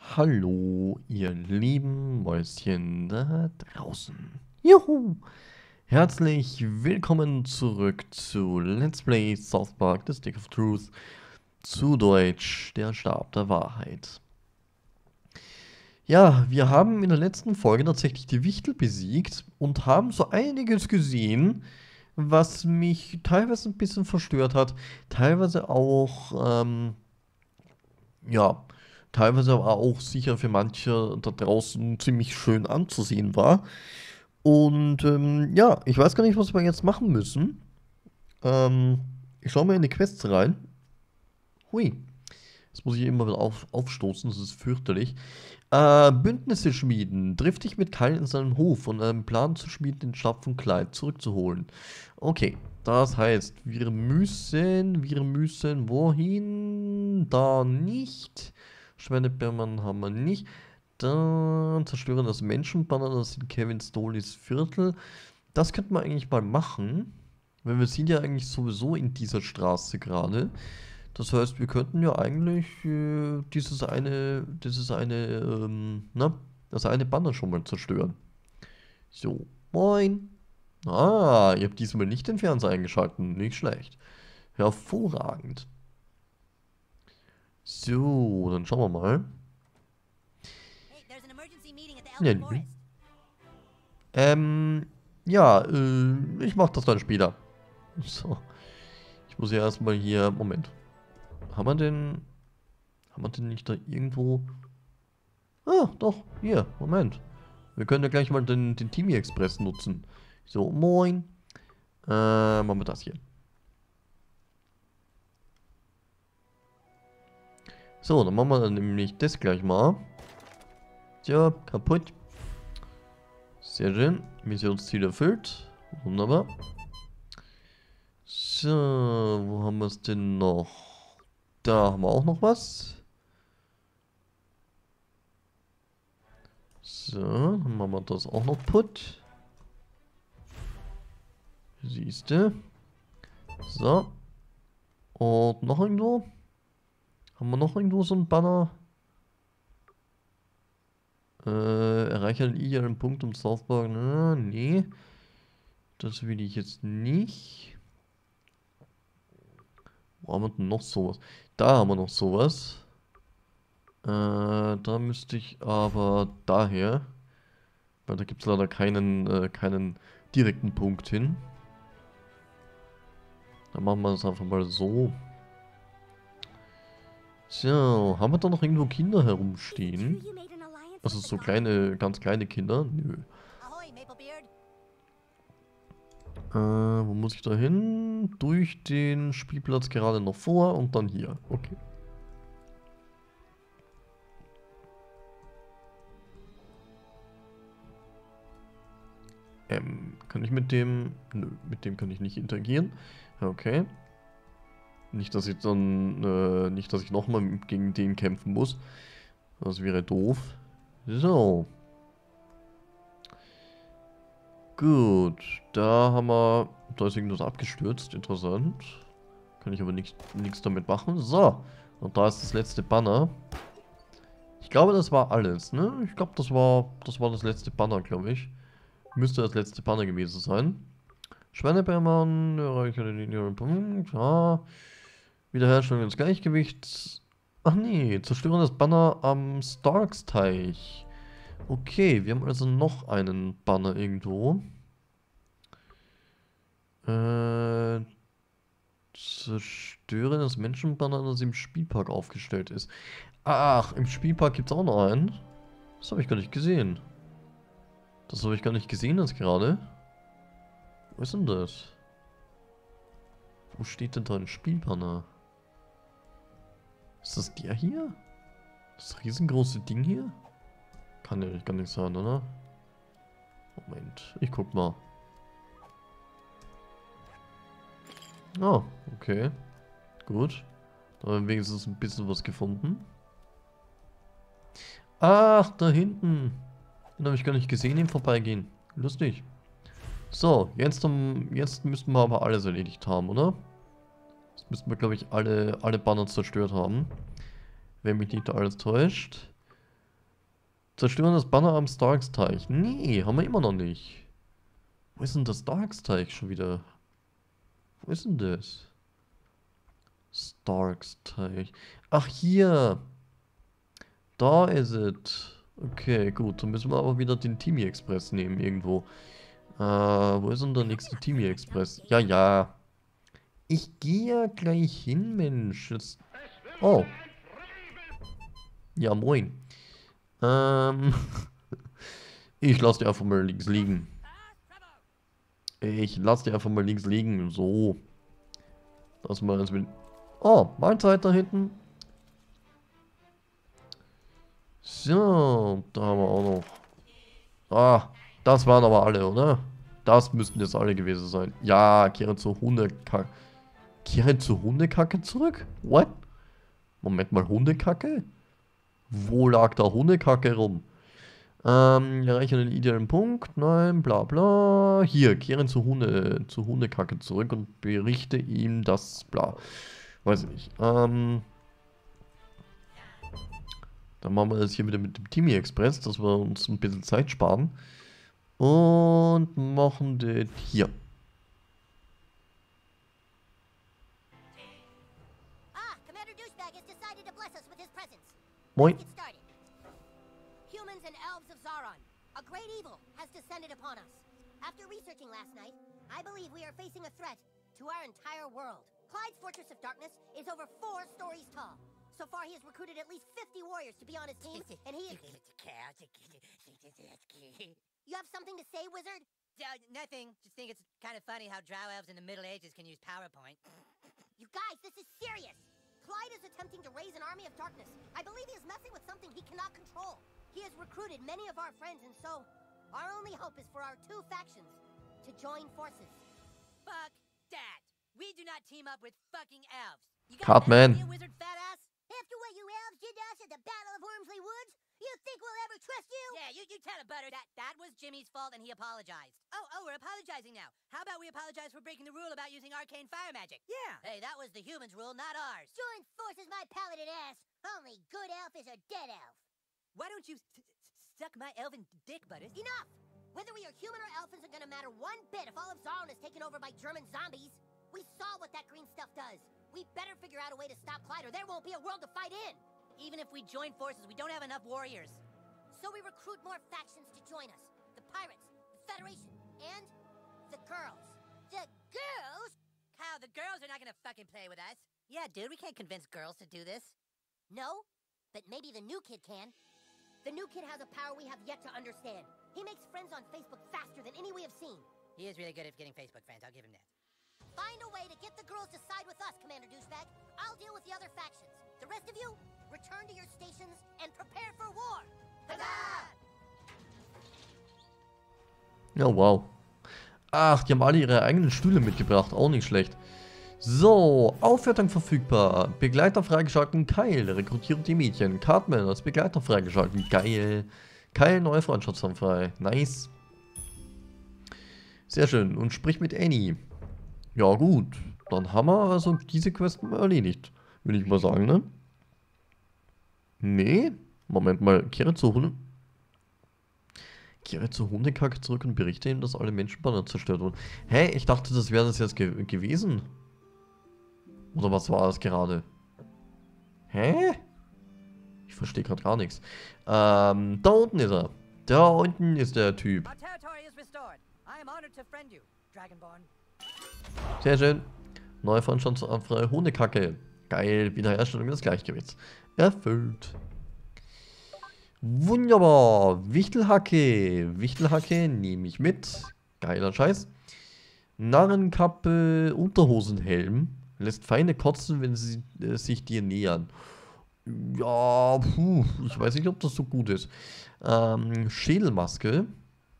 Hallo, ihr lieben Mäuschen da draußen. Juhu! Herzlich willkommen zurück zu Let's Play South Park: The Stick of Truth, zu Deutsch der Stab der Wahrheit. Ja, wir haben in der letzten Folge tatsächlich die Wichtel besiegt und haben so einiges gesehen, was mich teilweise ein bisschen verstört hat, teilweise auch, ja, teilweise aber auch sicher für manche da draußen ziemlich schön anzusehen war. Und ja, ich weiß gar nicht, was wir jetzt machen müssen. Ähm, ich schaue mal in die Quests rein. Hui, jetzt muss ich immer wieder aufstoßen, das ist fürchterlich. Bündnisse schmieden. Triff dich mit Kyle in seinem Hof und einen Plan zu schmieden, den Stab von Clyde zurückzuholen. Okay, das heißt, wir müssen wohin? Da nicht. Schweinebermann haben wir nicht. Dann zerstören das Menschenbanner, das sind Kevin Stollys Viertel. Das könnte man eigentlich mal machen. Weil wir sind ja eigentlich sowieso in dieser Straße gerade. Das heißt, wir könnten ja eigentlich das eine Banner schon mal zerstören. So, moin. Ah, ihr habt diesmal nicht den Fernseher eingeschalten. Nicht schlecht. Hervorragend. So, dann schauen wir mal. Ja, ähm, ja, ich mach das dann später. So, ich muss ja erstmal hier. Moment. Haben wir den. Haben wir den nicht da irgendwo? Ah, doch, hier, Moment. Wir können ja gleich mal den Timi Express nutzen. So, moin. Machen wir das hier. So, dann machen wir dann nämlich das gleich mal. Tja, kaputt. Sehr schön. Missionsziel erfüllt. Wunderbar. So, wo haben wir es denn noch? Da haben wir auch noch was. So, dann machen wir das auch noch putt. Siehste. So. Und noch irgendwo? Haben wir noch irgendwo so ein Banner? Erreiche einen idealen Punkt um South Park. Na, nee. Das will ich jetzt nicht. Wo haben wir denn noch sowas? Da haben wir noch sowas. Da müsste ich aber daher. Weil da gibt es leider keinen direkten Punkt hin. Dann machen wir das einfach mal so. So, haben wir da noch irgendwo Kinder herumstehen? Also so kleine, ganz kleine Kinder? Nö. Wo muss ich da hin? Durch den Spielplatz gerade noch vor und dann hier. Okay. Kann ich mit dem... Nö, mit dem kann ich nicht interagieren. Okay. Nicht, dass ich dann... nicht, dass ich nochmal gegen den kämpfen muss. Das wäre doof. So. Gut. Da haben wir... Da ist irgendwas abgestürzt. Interessant. Kann ich aber nichts damit machen. So. Und da ist das letzte Banner. Ich glaube, das war alles, ne? Ich glaube, das war das letzte Banner, glaube ich. Müsste das letzte Banner gewesen sein. Schweinebärmann, erreiche den Punkt. Ja. Wiederherstellung des Gleichgewichts. Ach nee, zerstören das Banner am Starks-Teich. Okay, wir haben also noch einen Banner irgendwo. Zerstören das Menschenbanner, das im Spielpark aufgestellt ist. Ach, im Spielpark gibt es auch noch einen. Das habe ich gar nicht gesehen. Das habe ich gar nicht gesehen jetzt gerade. Wo ist denn das? Wo steht denn da ein Spielbanner? Ist das der hier? Das riesengroße Ding hier? Kann ja gar nicht sein, oder? Moment, ich guck mal. Ah, okay. Gut. Da haben wir wenigstens ein bisschen was gefunden. Ach, da hinten. Den habe ich gar nicht gesehen im Vorbeigehen. Lustig. So, jetzt müssten wir aber alles erledigt haben, oder? Jetzt müssten wir, glaube ich, alle Banner zerstört haben. Wenn mich nicht alles täuscht. Zerstören das Banner am Starksteich. Nee, haben wir immer noch nicht. Wo ist denn das Starksteich schon wieder? Wo ist denn das? Starksteich. Ach, hier. Da ist es. Okay, gut. Dann müssen wir aber wieder den Timi Express nehmen irgendwo. Wo ist denn der nächste Timi Express? Ja, ja. Ich gehe ja gleich hin, Mensch. Jetzt... Oh. Ja, moin. Ähm... Ich lasse die einfach mal links liegen. Ich lasse die einfach mal links liegen. So. Dass wir jetzt mit... Oh, Mahlzeit da hinten. So, da haben wir auch noch. Ah, das waren aber alle, oder? Das müssten jetzt alle gewesen sein. Ja, kehre zur Hundekacke. Kehre zur Hundekacke zurück? What? Moment mal, Hundekacke? Wo lag da Hundekacke rum? Erreiche den idealen Punkt. Nein, bla bla. Hier, kehren zur Hundekacke zurück und berichte ihm das, bla. Weiß ich nicht. Dann machen wir das hier wieder mit dem Timi Express, dass wir uns ein bisschen Zeit sparen. Und machen das hier. Commander Douchebag has decided to bless us with his presence. Moin. Let's get started. Humans and elves of Zaron, a great evil has descended upon us. After researching last night, I believe we are facing a threat to our entire world. Clyde's Fortress of Darkness is over 4 stories tall. So far, he has recruited at least 50 warriors to be on his team, and he is... You have something to say, wizard? Nothing. Just think it's kind of funny how drow elves in the Middle Ages can use PowerPoint. You guys, this is serious! Clyde is attempting to raise an army of darkness. I believe he is messing with something he cannot control. He has recruited many of our friends, and so... Our only hope is for our 2 factions to join forces. Fuck that. We do not team up with fucking elves. You Cut, that man. idea, wizard fat ass? After what you elves did to us at the Battle of Wormsley Woods, you think we'll ever trust you? Yeah, you tell it, Butter. That was Jimmy's fault and he apologized. Oh, we're apologizing now. How about we apologize for breaking the rule about using arcane fire magic? Yeah. Hey, that was the humans' rule, not ours. Join forces, my paladin ass. Only good elf is a dead elf. Why don't you suck my elven dick, Butters? Enough! Whether we are human or elf isn't gonna matter one bit if all of Zaron is taken over by German zombies. We saw what that green stuff does. We better figure out a way to stop Clyde or there won't be a world to fight in. Even if we join forces, we don't have enough warriors. So we recruit more factions to join us. The Pirates, the Federation, and the girls. The girls? Kyle, the girls are not gonna fucking play with us. Yeah, dude, we can't convince girls to do this. No, but maybe the new kid can. The new kid has a power we have yet to understand. He makes friends on Facebook faster than any we have seen. He is really good at getting Facebook friends, I'll give him that. Find a way to get the girls to side with us, Commander Douchebag. I'll deal with the other factions. The rest of you, return to your stations and prepare for war. Huzzah! Ja, wow. Ach, die haben alle ihre eigenen Stühle mitgebracht. Auch nicht schlecht. So, Aufwertung verfügbar. Begleiter freigeschalten, Keil. Rekrutiere die Mädchen. Cartman als Begleiter freigeschalten. Geil. Keil, neue Freundschaftsform frei. Nice. Sehr schön. Und sprich mit Annie. Ja, gut. Dann haben wir also diese Quest mal erledigt. Würde ich mal sagen, ne? Nee. Moment mal. Kehre zur Hundekacke zurück und berichte ihm, dass alle Menschenbanner zerstört wurden. Hä? Ich dachte, das wäre das jetzt gewesen. Oder was war das gerade? Hä? Ich verstehe gerade gar nichts. Da unten ist er. Da unten ist der Typ. Our territory is restored. I am honored to friend you, Dragonborn. Sehr schön. Neue Freundschaftsanfrage Hundekacke. Geil. Wiederherstellung des Gleichgewichts. Erfüllt. Wunderbar. Wichtelhacke. Wichtelhacke nehme ich mit. Geiler Scheiß. Narrenkappe, Unterhosenhelm. Lässt Feinde kotzen, wenn sie sich dir nähern. Ja, puh, ich weiß nicht, ob das so gut ist. Schädelmaske.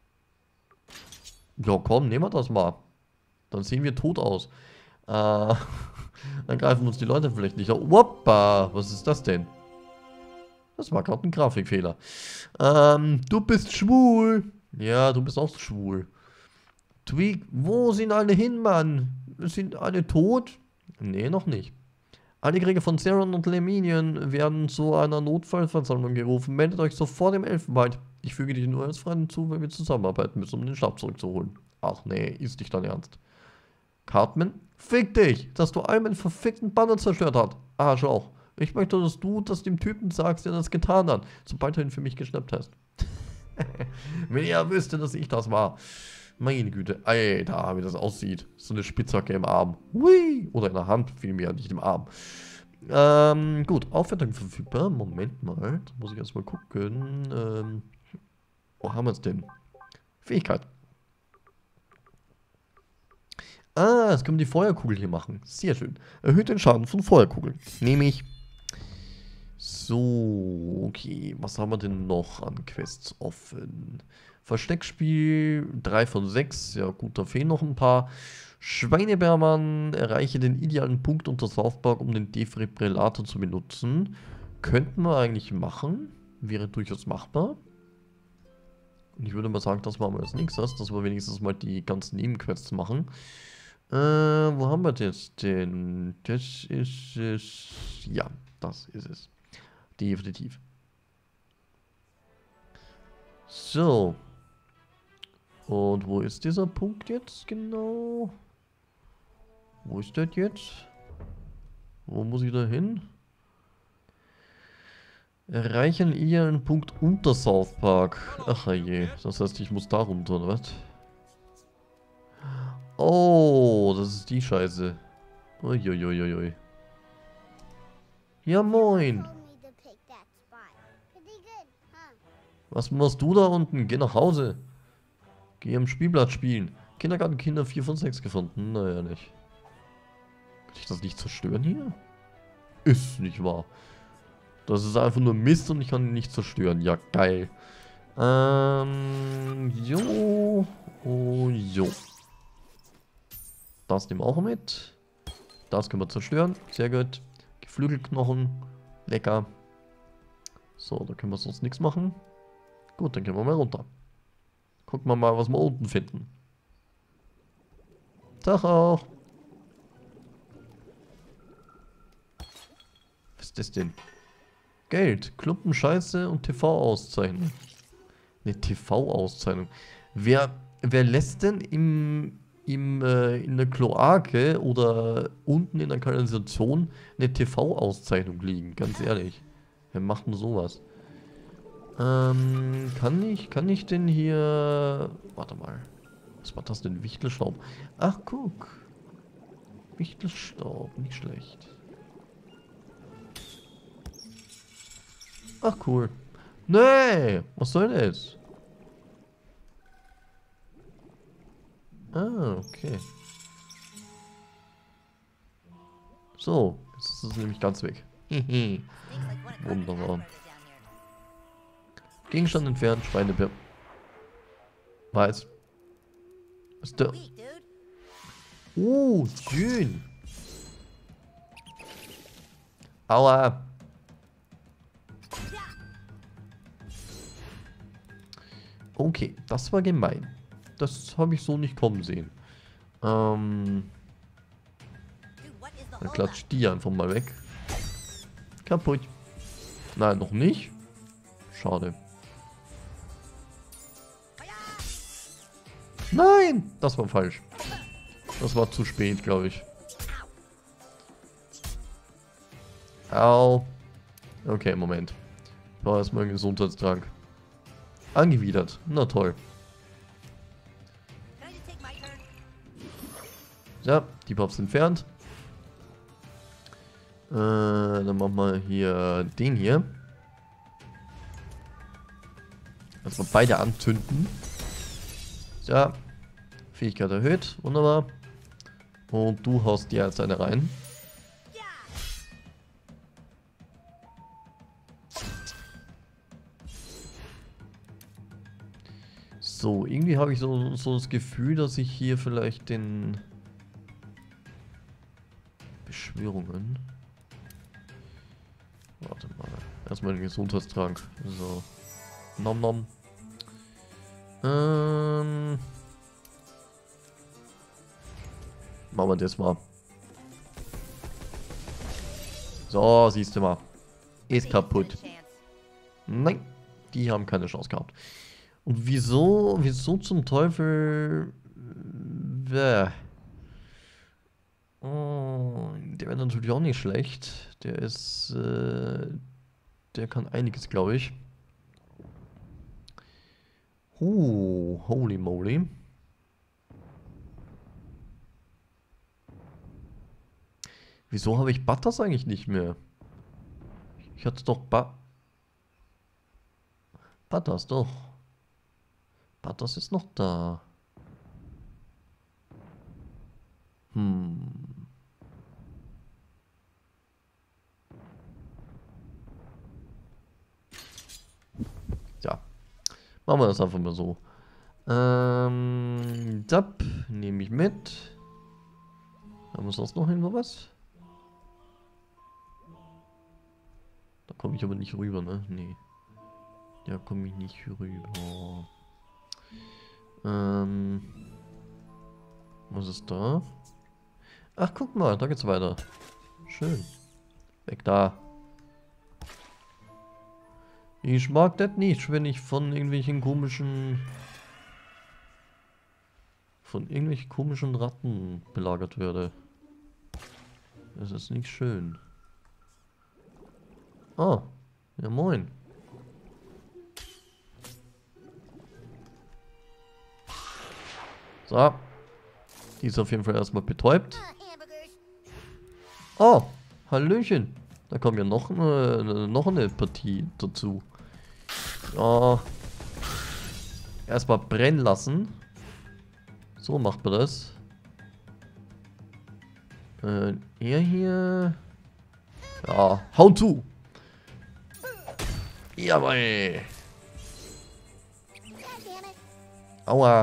Ja, komm, nehmen wir das mal. Dann sehen wir tot aus. Dann greifen uns die Leute vielleicht nicht. Woppa, was ist das denn? Das war gerade ein Grafikfehler. Du bist schwul. Ja, du bist auch schwul. Tweak, wo sind alle hin, Mann? Sind alle tot? Nee, noch nicht. Alle Krieger von Zeron und Leminien werden zu einer Notfallversammlung gerufen. Meldet euch sofort im Elfenwald. Ich füge dich nur als Freund hinzu, wenn wir zusammenarbeiten müssen, um den Stab zurückzuholen. Ach nee, ist nicht dein Ernst. Cartman, fick dich, dass du all meinen verfickten Banner zerstört hast. Arschloch. Ich möchte, dass du das dem Typen sagst, der das getan hat, sobald du ihn für mich geschnappt hast. Wenn er wüsste, dass ich das war. Meine Güte, Alter, wie das aussieht. So eine Spitzhacke im Arm. Hui! Oder in der Hand, vielmehr, nicht im Arm. Gut, Aufwertung verfügbar. Moment mal, da muss ich erstmal gucken. Wo haben wir es denn? Fähigkeit. Ah, jetzt können wir die Feuerkugel hier machen. Sehr schön. Erhöht den Schaden von Feuerkugeln. Nehme ich. So, okay. Was haben wir denn noch an Quests offen? Versteckspiel 3 von 6. Ja gut, da fehlen noch ein paar. Schweinebärmann, erreiche den idealen Punkt unter South Park, um den Defibrillator zu benutzen. Könnten wir eigentlich machen. Wäre durchaus machbar. Und ich würde mal sagen, das machen wir als nächstes, dass wir wenigstens mal die ganzen Nebenquests machen. Wo haben wir das denn? Das ist es. Ja, das ist es. Definitiv. So. Und wo ist dieser Punkt jetzt genau? Wo ist das jetzt? Wo muss ich da hin? Erreichen ihr einen Punkt unter South Park. Ach je, das heißt, ich muss da runter, oder was? Oh, das ist die Scheiße. Uiuiuiui. Ja, moin. Was machst du da unten? Geh nach Hause. Geh am Spielplatz spielen. Kindergartenkinder 4 von 6 gefunden. Naja, nicht. Kann ich das nicht zerstören hier? Ist nicht wahr. Das ist einfach nur Mist und ich kann ihn nicht zerstören. Ja, geil. Jo. Oh, jo. Das nehmen wir auch mit. Das können wir zerstören. Sehr gut. Geflügelknochen. Lecker. So, da können wir sonst nichts machen. Gut, dann gehen wir mal runter. Gucken wir mal, was wir unten finden. Tag auch. Was ist das denn? Geld, Klumpen Scheiße und TV-Auszeichnung. Eine TV-Auszeichnung. Wer lässt denn in der Kloake oder unten in der Kanalisation eine TV-Auszeichnung liegen? Ganz ehrlich. Wer macht denn sowas? Kann ich denn hier... Warte mal. Was war das denn? Wichtelstaub. Ach, guck. Wichtelstaub, nicht schlecht. Ach, cool. Nee, was soll das? Ah, okay. So, jetzt ist es nämlich ganz weg. Wunderbar. Gegenstand entfernt, Schweinebär. Weiß. Was ist der? Oh, schön. Aua. Okay, das war gemein. Das habe ich so nicht kommen sehen. Dann klatscht die einfach mal weg. Kaputt. Nein, noch nicht. Schade. Nein! Das war falsch. Das war zu spät, glaube ich. Au. Okay, Moment. Ich brauche erstmal einen Gesundheitstrank. Angewidert. Na toll. Ja, die Pops entfernt. Dann machen wir hier den hier. Also beide anzünden. Ja. Fähigkeit erhöht. Wunderbar. Und du haust dir jetzt eine rein. So, irgendwie habe ich so das Gefühl, dass ich hier vielleicht den... Beschwörungen... Warte mal. Erstmal den Gesundheitstrank. So. Nom nom. Machen wir das mal. So, siehst du mal. Ist Maybe kaputt. it's a chance. Nein, die haben keine Chance gehabt. Und wieso zum Teufel... Oh, der wäre natürlich auch nicht schlecht. Der ist... der kann einiges, glaube ich. Holy moly. Wieso habe ich Butters eigentlich nicht mehr? Ich hatte doch Butters, doch. Butters ist noch da. Ja. Machen wir das einfach mal so. Zap, nehme ich mit. Haben wir sonst noch irgendwo was? Da komme ich aber nicht rüber, ne? Nee. Da komme ich nicht rüber. Was ist da? Ach, guck mal, da geht's weiter. Schön. Weg da. Ich mag das nicht, wenn ich von irgendwelchen komischen Ratten belagert werde. Das ist nicht schön. Ah, ja moin. So. Die ist auf jeden Fall erstmal betäubt. Hamburgers. Oh, Hallöchen. Da kommt ja noch eine Partie dazu. Ja. Erstmal brennen lassen. So macht man das. Er hier. Ja, hauen zu. Jawohl. Goddammit. Aua.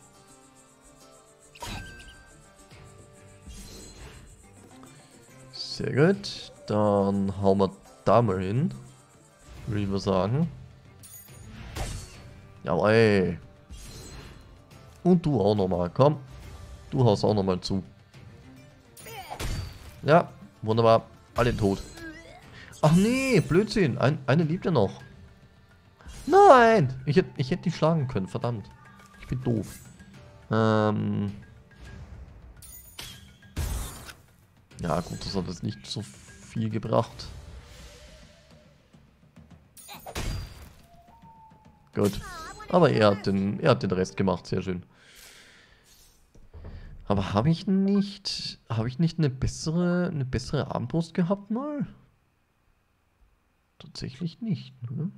Sehr gut. Dann hauen wir da mal hin. Würde ich mal sagen. Jawohl. Und du auch nochmal. Komm. Du haust auch nochmal zu. Ja, wunderbar. Alle tot. Ach nee, Blödsinn. Eine lebt ja noch. Nein! Ich hätte die schlagen können, verdammt. Ich bin doof. Ja gut, das hat jetzt nicht so viel gebracht. Gut. Aber er hat den Rest gemacht, sehr schön. Aber habe ich nicht eine bessere Armbrust gehabt mal? Tatsächlich nicht, ne?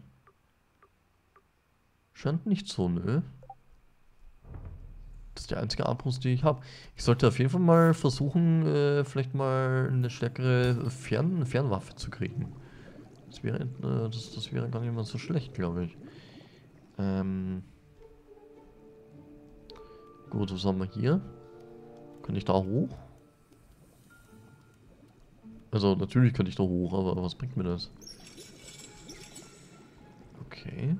Scheint nicht so, ne? Das ist die einzige Armbrust, die ich habe. Ich sollte auf jeden Fall mal versuchen, vielleicht mal eine stärkere Fernwaffe zu kriegen. Das wäre gar nicht mal so schlecht, glaube ich. Gut, was haben wir hier? Kann ich da hoch? Also, natürlich könnte ich da hoch, aber was bringt mir das? Okay.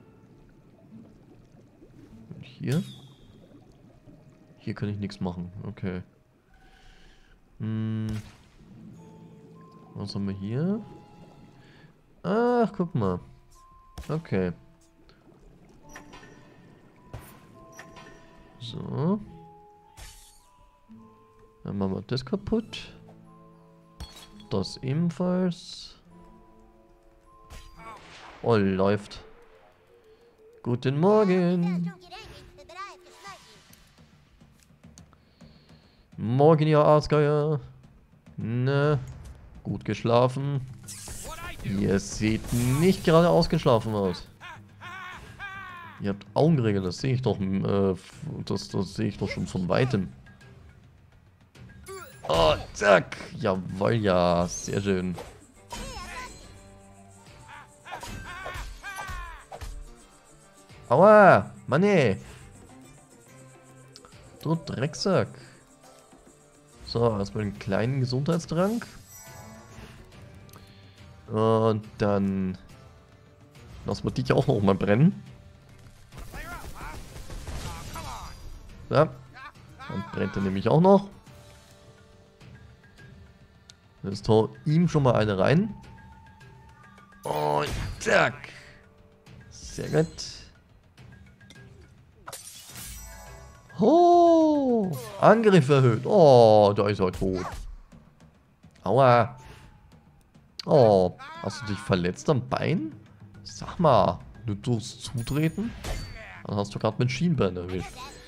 Und hier? Hier kann ich nichts machen. Okay. Was haben wir hier? Ach, guck mal. Okay. So. Dann machen wir das kaputt. Das ebenfalls. Oh, läuft. Guten Morgen. Don't get angry, but I have to smite you. Morgen, ihr Aasgeier. Ne. Gut geschlafen. Ihr seht nicht gerade ausgeschlafen aus. Ihr habt Augenringe, das sehe ich doch. Das sehe ich doch schon von weitem. Oh, zack. Jawohl, ja. Sehr schön. Aua. Mann, ey. Du Drecksack. So, erstmal einen kleinen Gesundheitstrank. Und dann lassen wir dich auch noch mal brennen. Ja. Dann brennt er nämlich auch noch. Jetzt hau ihm schon mal eine rein. Und zack. Sehr gut. Oh, Angriff erhöht. Oh, da ist er tot. Aua. Oh, hast du dich verletzt am Bein? Sag mal, du durchs Zutreten? Dann hast du gerade mit Schienbein erwischt.